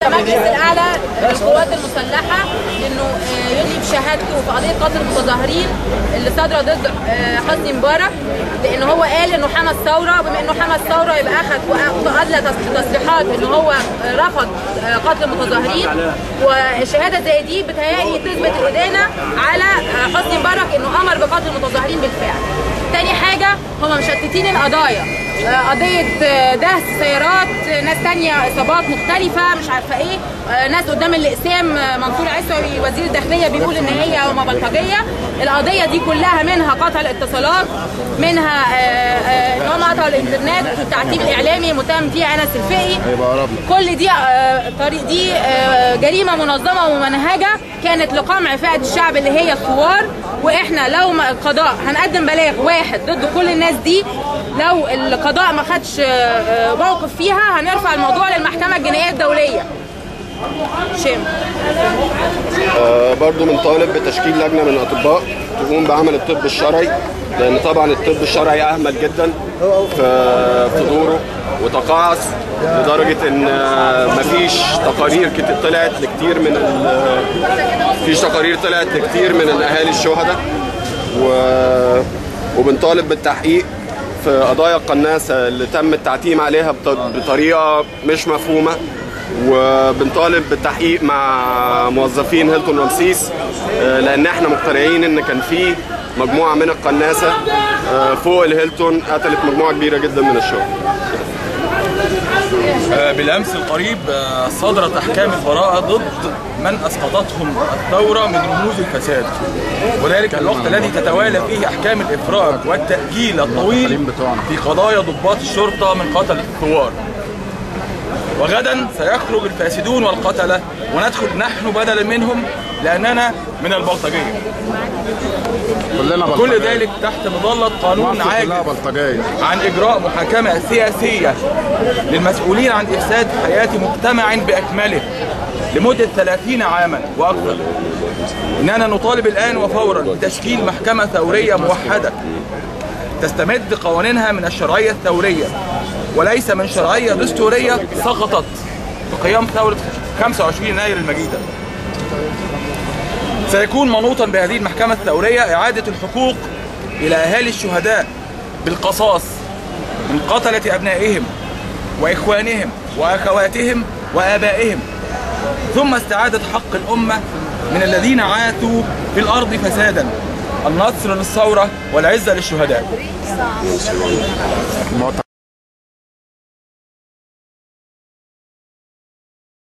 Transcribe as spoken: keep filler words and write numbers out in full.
المجلس الاعلى للقوات المسلحه انه يدلي بشهادته في قضيه قتل المتظاهرين اللي صادره ضد حسني مبارك، لان هو قال انه حمى الثوره، وبما انه حمى الثوره يبقى اخذ وادلى تصريحات انه هو رفض قتل المتظاهرين، وشهاده زي دي بتهيألي تثبت الادانه على حسني مبارك انه امر بقتل المتظاهرين بالفعل. تاني حاجه هم مشتتين القضايا، قضيه دهس سيارات، ناس تانية اصابات مختلفه مش عارفه ايه، ناس قدام الاقسام منصور عيسوي وزير الداخليه بيقول ان هي هم بلطجيه. القضيه دي كلها منها قطع الاتصالات، منها ان هم قطعوا الانترنت والتعتيم الاعلامي متهم فيها انس الفقي. كل دي طريق دي جريمه منظمه وممنهجه كانت لقمع فئه الشعب اللي هي الثوار، واحنا لو القضاء هنقدم بلاغ واحد ضد كل الناس دي، لو القضاء ما خدش موقف فيها هنرفع الموضوع للمحكمه الجنائيه الدوليه. شام آه برضو بنطالب بتشكيل لجنه من الاطباء تقوم بعمل الطب الشرعي، لان طبعا الطب الشرعي اهمل جدا في في دوره وتقاعس لدرجه ان مفيش تقارير طلعت لكتير من مفيش تقارير طلعت لكتير من الاهالي الشهداء، وبنطالب بالتحقيق في قضايا القناصه اللي تم التعتيم عليها بطريقه مش مفهومه، وبنطالب بالتحقيق مع موظفين هيلتون رمسيس، لان احنا مقتنعين ان كان في مجموعه من القناصه فوق الهيلتون قتلت مجموعه كبيره جدا من الشغل. بالامس القريب صدرت احكام البراءه ضد من اسقطتهم الثوره من رموز الفساد، وذلك الوقت الذي تتوالى فيه احكام الافراج والتاجيل الطويل في قضايا ضباط الشرطه من قتل الثوار. وغدا سيخرج الفاسدون والقتله وندخل نحن بدلا منهم، لاننا من البلطجيه. كل ذلك تحت مظله قانون عاجز عن اجراء محاكمه سياسيه للمسؤولين عن افساد حياه مجتمع باكمله لمده ثلاثين عاما واكثر. اننا نطالب الان وفورا بتشكيل محكمه ثوريه موحده تستمد قوانينها من الشرعيه الثوريه وليس من شرعيه دستوريه سقطت بقيام ثوره خمسة وعشرين يناير المجيده. سيكون منوطا بهذه المحكمه الثوريه اعاده الحقوق الى اهالي الشهداء بالقصاص من قتله ابنائهم واخوانهم واخواتهم وابائهم، ثم استعاده حق الامه من الذين عاثوا في الارض فسادا. النصر للثوره والعزه للشهداء.